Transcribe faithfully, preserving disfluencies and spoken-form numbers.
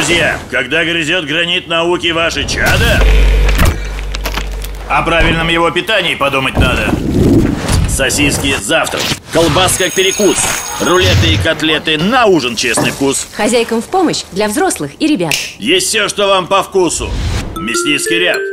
Друзья, когда грызет гранит науки ваши чада, о правильном его питании подумать надо. Сосиски завтрак, колбаска перекус, рулеты и котлеты на ужин честный вкус. Хозяйкам в помощь для взрослых и ребят. Есть все, что вам по вкусу. Мясницкий ряд.